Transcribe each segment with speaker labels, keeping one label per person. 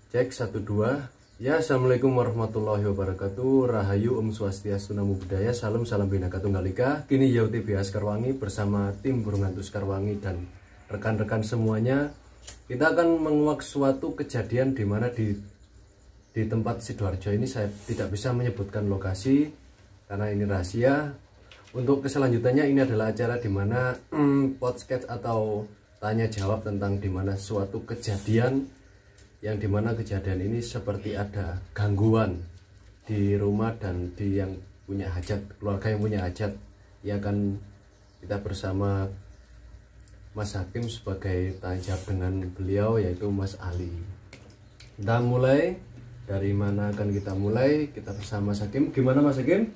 Speaker 1: Cek 1 2. Ya, assalamualaikum warahmatullahi wabarakatuh. Rahayu Om Swastiastu Namo Buddhaya. Salam Bhinneka Tunggal Ika. Kini Yau TV Sekarwangi bersama tim Burung Hantu Sekarwangi dan rekan-rekan semuanya. Kita akan menguak suatu kejadian di mana di tempat Sidoarjo ini saya tidak bisa menyebutkan lokasi karena ini rahasia. Untuk keselanjutannya ini adalah acara di mana podcast atau tanya jawab tentang dimana suatu kejadian yang dimana kejadian ini seperti ada gangguan di rumah dan di yang punya hajat, keluarga yang punya hajat. Ya akan kita bersama Mas Hakim sebagai tanya jawab dengan beliau, yaitu Mas Ali. Kita mulai. Dari mana akan kita mulai? Kita bersama Mas Hakim. Gimana Mas Hakim?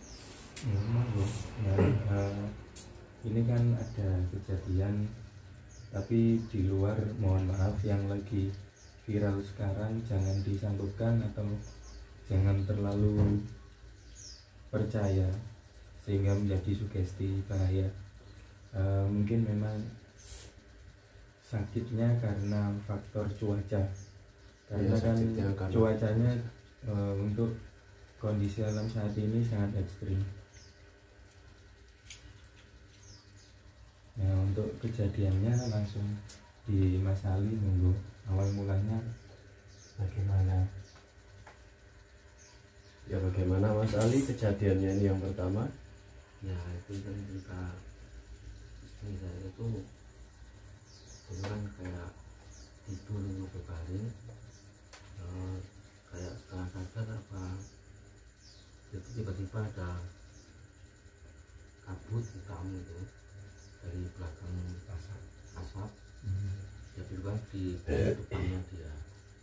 Speaker 2: Ini kan ada kejadian, tapi di luar, mohon maaf, yang lagi viral sekarang jangan disangkutkan atau jangan terlalu percaya sehingga menjadi sugesti bahaya. Mungkin memang sakitnya karena faktor cuaca, karena kan cuacanya untuk kondisi alam saat ini sangat ekstrim. Nah, untuk kejadiannya langsung di Mas Ali, nunggu awal mulanya bagaimana.
Speaker 1: Ya bagaimana Mas Ali kejadiannya ini yang pertama?
Speaker 3: Ya itu kan cerita istri saya itu kan kayak tidur untuk berbaring, kayak setengah sadar apa itu tiba-tiba ada kabut hitam itu dari belakang asap jadi kan di depannya dia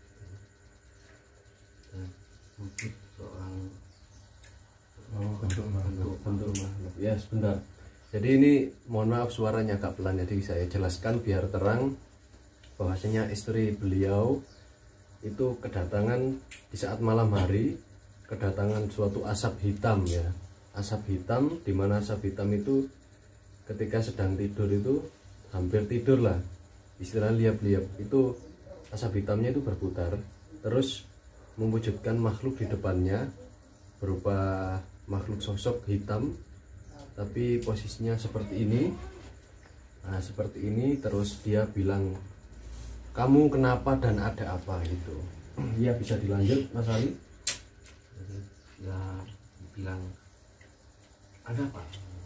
Speaker 3: dan wujud seorang
Speaker 1: bentuk makhluk. Ya sebentar. Jadi ini mohon maaf suaranya agak pelan, jadi saya jelaskan biar terang bahwasanya istri beliau itu kedatangan di saat malam hari, kedatangan suatu asap hitam ya. Asap hitam, dimana asap hitam itu ketika sedang tidur itu hampir tidur lah, istilah liap-liap, itu asap hitamnya itu berputar terus mewujudkan makhluk di depannya berupa makhluk sosok hitam tapi posisinya seperti ini. Nah seperti ini, terus dia bilang, kamu kenapa dan ada apa gitu. Iya, bisa dilanjut Mas Ali.
Speaker 3: jadi ya bilang ada apa,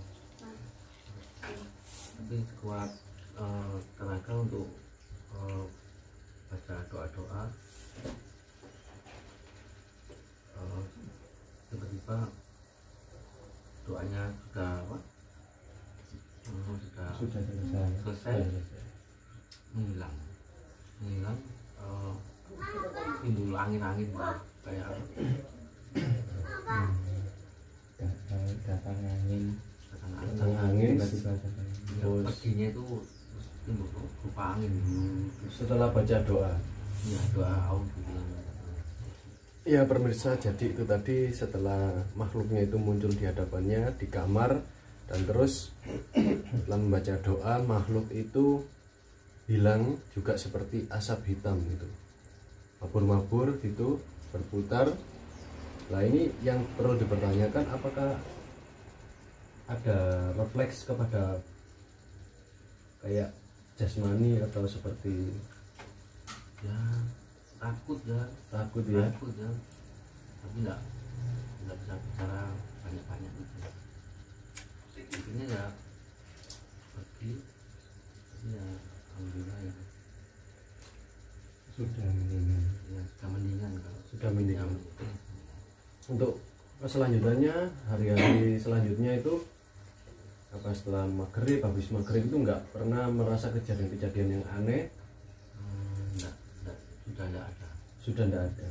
Speaker 3: tapi kuat tenaga untuk baca doa-doa. Tiba-tiba doanya sudah apa?
Speaker 2: Sudah selesai.
Speaker 3: menghilang timbul angin-angin kayak
Speaker 2: datang angin
Speaker 1: Tiba-tiba
Speaker 2: datang angin.
Speaker 1: Terus
Speaker 3: perginya itu timbul berupa angin.
Speaker 1: setelah baca doa.
Speaker 3: Ya doa auzu
Speaker 1: Ya pemirsa, jadi itu tadi setelah makhluknya itu muncul di hadapannya di kamar, dan terus setelah membaca doa makhluk itu hilang juga seperti asap hitam gitu, mabur-mabur gitu, berputar. Nah ini yang perlu dipertanyakan, apakah ada refleks kepada kayak jasmani atau seperti
Speaker 3: ya takut ya
Speaker 1: takut
Speaker 3: tapi nggak bisa bicara banyak gitu. Intinya ya pergi, tapi ya alhamdulillah ya
Speaker 2: Sudah meninggal.
Speaker 3: ya sudah mendingan kalau
Speaker 1: sudah meninggal.
Speaker 3: ya,
Speaker 1: Untuk selanjutnya, hari-hari selanjutnya itu apa, setelah maghrib, habis maghrib itu nggak pernah merasa kejadian-kejadian yang aneh?
Speaker 3: enggak, sudah enggak ada.
Speaker 1: Sudah nggak ada.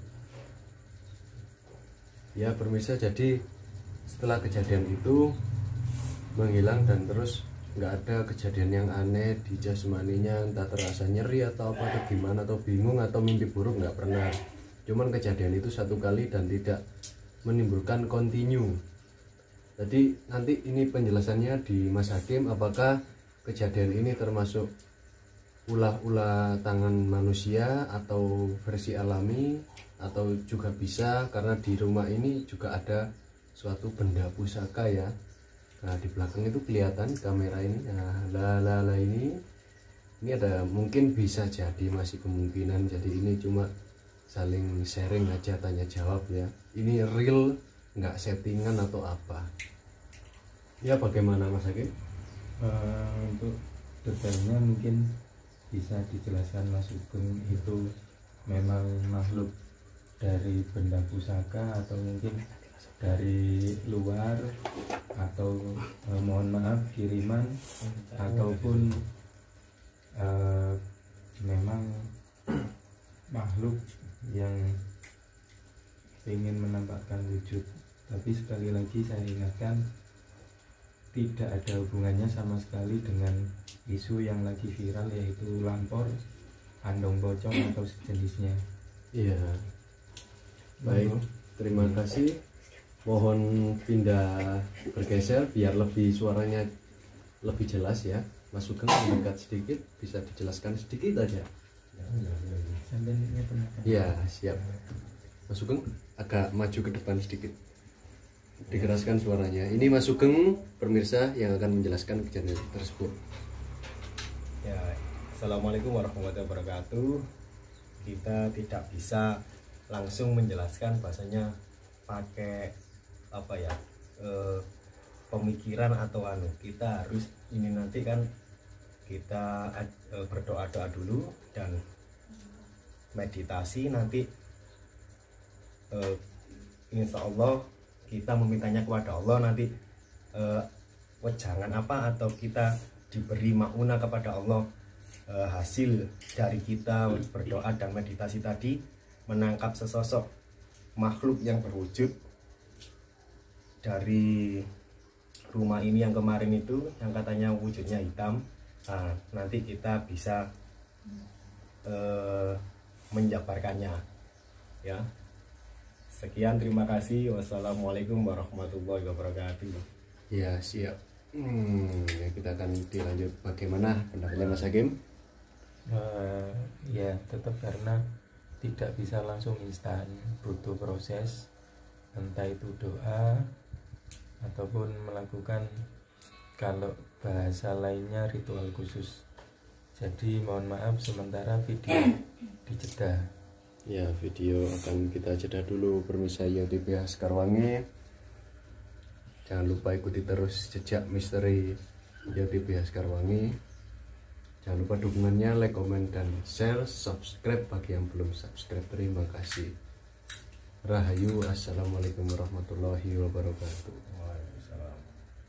Speaker 1: Ya pemirsa, jadi setelah kejadian itu menghilang dan terus nggak ada kejadian yang aneh di jasmaninya, entah terasa nyeri atau apa atau gimana, atau bingung atau mimpi buruk, nggak pernah. Cuman kejadian itu satu kali dan tidak menimbulkan kontinu. Jadi nanti ini penjelasannya di Mas Hakim, apakah kejadian ini termasuk ulah-ulah tangan manusia atau versi alami, atau juga bisa karena di rumah ini juga ada suatu benda pusaka ya. Nah di belakang itu kelihatan kamera ini. Nah ini ada, mungkin bisa jadi, masih kemungkinan jadi ini cuma saling sharing aja, tanya jawab ya. Ini real, nggak settingan atau apa ya. Bagaimana Mas Hakim?
Speaker 2: Untuk detailnya mungkin bisa dijelaskan Mas Sugeng, itu memang makhluk dari benda pusaka atau mungkin dari luar, atau mohon maaf kiriman, ataupun memang makhluk yang ingin menampakkan wujud. Tapi sekali lagi saya ingatkan, tidak ada hubungannya sama sekali dengan isu yang lagi viral, yaitu lampor, andong pocong atau sejenisnya.
Speaker 1: Iya. Baik, terima kasih. Mohon pindah bergeser biar lebih suaranya lebih jelas ya. Mas Sugeng mendekat sedikit, bisa dijelaskan sedikit aja. Iya, siap. Mas Sugeng agak maju ke depan sedikit, dikeraskan suaranya. Ini Mas Sugeng, pemirsa, yang akan menjelaskan kejadian tersebut.
Speaker 4: Ya, Assalamualaikum warahmatullahi wabarakatuh. Kita tidak bisa langsung menjelaskan bahasanya pakai apa ya, pemikiran atau kita harus ini nanti kan kita berdoa-doa dulu dan meditasi, nanti insya Allah kita memintanya kepada Allah, nanti wejangan apa atau kita diberi mauna kepada Allah, hasil dari kita berdoa dan meditasi tadi menangkap sesosok makhluk yang berwujud dari rumah ini yang kemarin itu, yang katanya wujudnya hitam. Nah, nanti kita bisa menjabarkannya ya. Sekian, terima kasih. Wassalamualaikum warahmatullahi wabarakatuh.
Speaker 1: Ya, siap. Ya, kita akan dilanjut. Bagaimana pendapatnya Mas Hakim?
Speaker 2: Ya tetap, karena tidak bisa langsung instan, butuh proses, entah itu doa ataupun melakukan, kalau bahasa lainnya, ritual khusus. Jadi mohon maaf sementara video dijeda.
Speaker 1: Ya, video akan kita jeda dulu pemirsa YTV Sekarwangi. Jangan lupa ikuti terus jejak misteri YTV Sekarwangi. Jangan lupa dukungannya, like, komen, dan share, subscribe bagi yang belum subscribe. Terima kasih. Rahayu, assalamualaikum warahmatullahi wabarakatuh.
Speaker 4: Waalaikumsalam.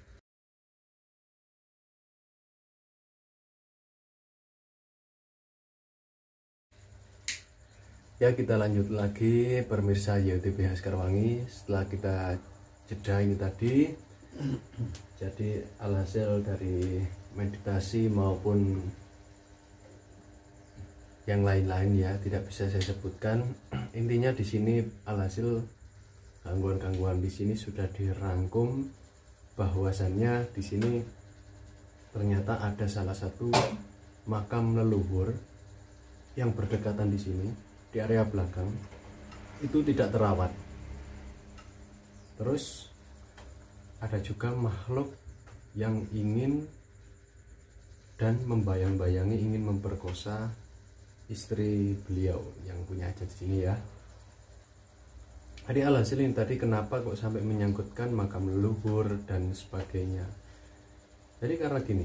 Speaker 1: Ya, kita lanjut lagi pemirsa YTV Sekarwangi. Setelah kita jeda ini tadi, jadi alhasil dari meditasi maupun yang lain-lain ya, tidak bisa saya sebutkan. Intinya di sini alhasil gangguan-gangguan di sini sudah dirangkum, bahwasannya di sini ternyata ada salah satu makam leluhur yang berdekatan di sini, di area belakang itu tidak terawat. Terus ada juga makhluk yang ingin dan membayang-bayangi ingin memperkosa istri beliau yang punya hajat di sini ya. Jadi alhasil ini tadi kenapa kok sampai menyangkutkan makam leluhur dan sebagainya. Jadi karena gini,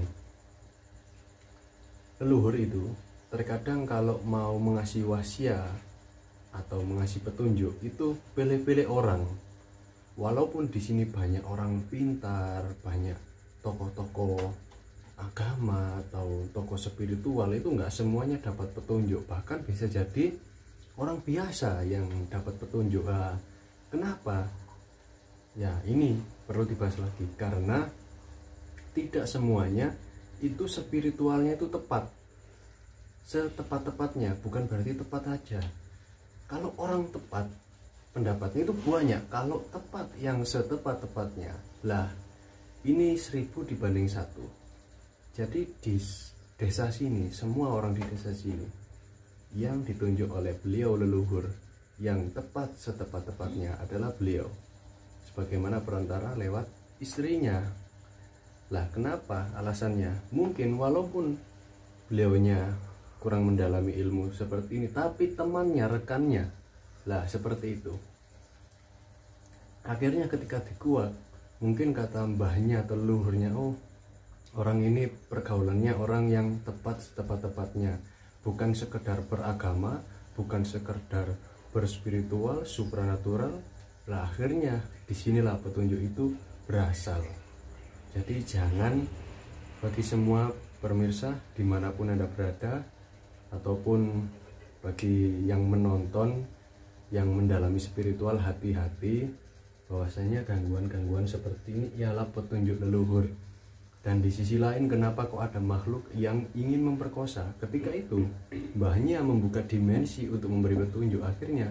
Speaker 1: leluhur itu terkadang kalau mau mengasih wasiat atau mengasih petunjuk itu pilih-pilih orang. Walaupun di sini banyak orang pintar, banyak tokoh-tokoh agama atau tokoh spiritual, itu nggak semuanya dapat petunjuk. Bahkan bisa jadi orang biasa yang dapat petunjuk. Nah, kenapa? Ya ini perlu dibahas lagi, karena tidak semuanya itu spiritualnya itu tepat setepat-tepatnya, bukan berarti tepat aja. Kalau orang tepat pendapatnya itu banyak, kalau tepat yang setepat-tepatnya lah ini 1000 dibanding 1. Jadi di desa sini, semua orang di desa sini yang ditunjuk oleh beliau leluhur yang tepat setepat-tepatnya adalah beliau sebagaimana perantara lewat istrinya. Lah kenapa alasannya? Mungkin walaupun beliaunya kurang mendalami ilmu seperti ini, tapi temannya, rekannya lah seperti itu. Akhirnya ketika dikuak, mungkin kata mbahnya atau leluhurnya, oh orang ini pergaulannya orang yang tepat setepat-tepatnya, bukan sekedar beragama, bukan sekedar berspiritual, supranatural. Lah akhirnya disinilah petunjuk itu berasal. Jadi jangan, bagi semua pemirsa dimanapun Anda berada, ataupun bagi yang menonton yang mendalami spiritual, hati-hati bahwasanya gangguan-gangguan seperti ini ialah petunjuk leluhur. Dan di sisi lain, kenapa kok ada makhluk yang ingin memperkosa? Ketika itu mbahnya membuka dimensi untuk memberi petunjuk. Akhirnya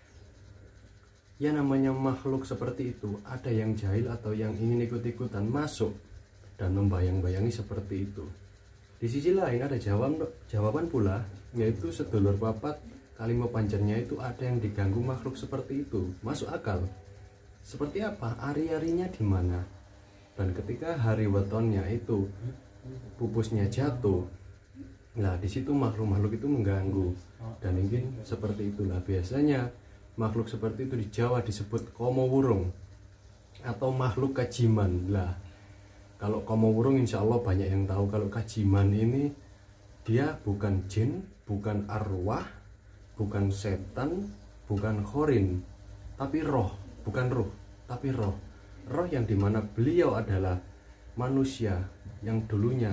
Speaker 1: ya namanya makhluk seperti itu, ada yang jahil atau yang ingin ikut-ikutan masuk dan membayang-bayangi seperti itu. Di sisi lain ada jawaban pula, yaitu sedulur papat kalimat pancernya itu ada yang diganggu makhluk seperti itu. Masuk akal. Seperti apa? Ari-arinya di mana? Dan ketika hari wetonnya itu pupusnya jatuh, nah di situ makhluk-makhluk itu mengganggu. Dan mungkin seperti itulah biasanya makhluk seperti itu di Jawa disebut komo wurung atau makhluk kajiman. Lah kalau komo wurung insya Allah banyak yang tahu. Kalau kajiman ini dia bukan jin, bukan arwah, bukan setan, bukan khorin, tapi roh. Bukan ruh, tapi roh. Roh yang dimana beliau adalah manusia yang dulunya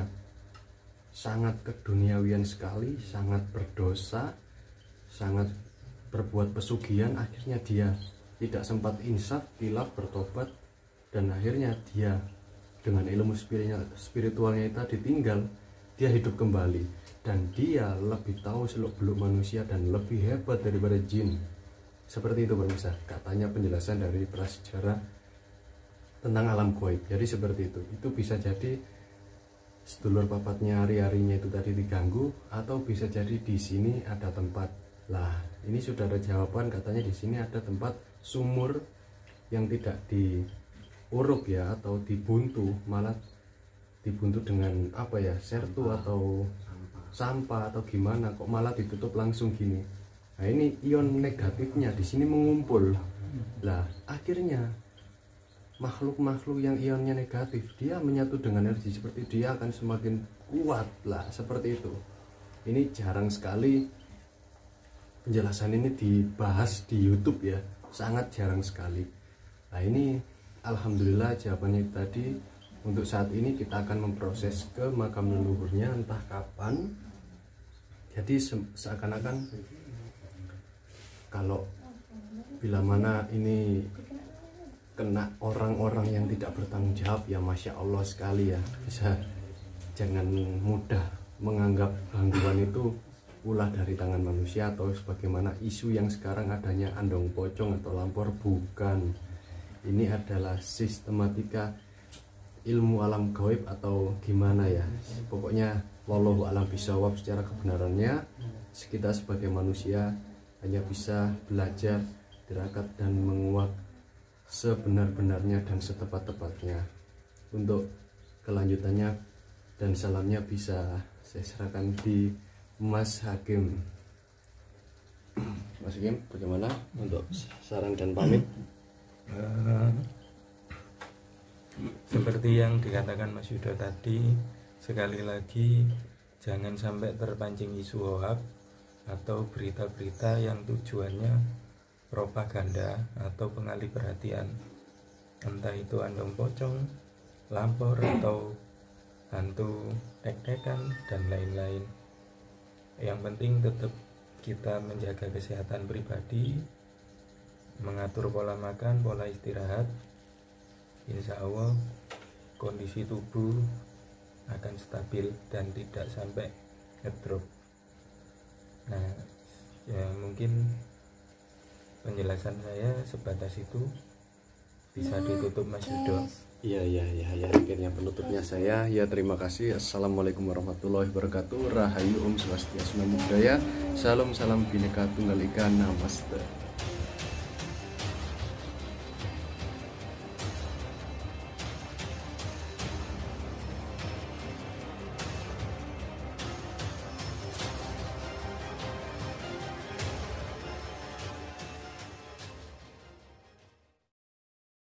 Speaker 1: sangat keduniawian sekali, sangat berdosa, sangat berbuat pesugihan. Akhirnya dia tidak sempat insaf, tilaf, bertobat, dan akhirnya dia dengan ilmu spiritualnya tadi tinggal, dia hidup kembali, dan dia lebih tahu seluk-beluk manusia dan lebih hebat daripada jin. Seperti itu pemirsa, katanya penjelasan dari prasejarah tentang alam gaib. Jadi seperti itu bisa jadi sedulur papatnya hari-harinya itu tadi diganggu, atau bisa jadi di sini ada tempat. Lah ini sudah ada jawaban, katanya di sini ada tempat sumur yang tidak diuruk ya, atau dibuntu, malah dibuntu dengan apa ya, sertu atau sampah atau gimana, kok malah ditutup langsung gini. Nah ini ion negatifnya di sini mengumpul. Lah akhirnya makhluk-makhluk yang ionnya negatif dia menyatu dengan energi seperti dia akan semakin kuat lah, seperti itu. Ini jarang sekali penjelasan ini dibahas di YouTube ya, sangat jarang sekali. Nah ini alhamdulillah jawabannya tadi. Untuk saat ini kita akan memproses ke makam leluhurnya entah kapan. Jadi seakan-akan kalau bila mana ini kena orang-orang yang tidak bertanggung jawab, ya Masya Allah sekali ya. Bisa jangan mudah menganggap gangguan itu ulah dari tangan manusia, atau sebagaimana isu yang sekarang adanya andong pocong atau lampor. Bukan, ini adalah sistematika ilmu alam gaib atau gimana ya. Pokoknya wallahu alam bisawab secara kebenarannya. Kita sebagai manusia hanya bisa belajar, tirakat, dan menguak sebenar-benarnya dan setepat-tepatnya. Untuk kelanjutannya dan salamnya bisa saya serahkan di Mas Hakim. Mas Hakim, bagaimana untuk saran dan pamit?
Speaker 2: Seperti yang dikatakan Mas Yudo tadi, sekali lagi jangan sampai terpancing isu hoax atau berita-berita yang tujuannya propaganda atau pengalih perhatian, entah itu andong pocong, lampor, atau hantu tek-tekan dan lain-lain. Yang penting tetap kita menjaga kesehatan pribadi, mengatur pola makan, pola istirahat. Insya Allah kondisi tubuh akan stabil dan tidak sampai ngedrop. Nah ya mungkin penjelasan saya sebatas itu. bisa ditutup Mas Yudo.
Speaker 1: Iya, akhirnya penutupnya saya. Ya, terima kasih. Assalamualaikum warahmatullahi wabarakatuh. Rahayu Om Swastiastu Namo Buddhaya. Salam Bhinneka Tunggal Ika. Namaste.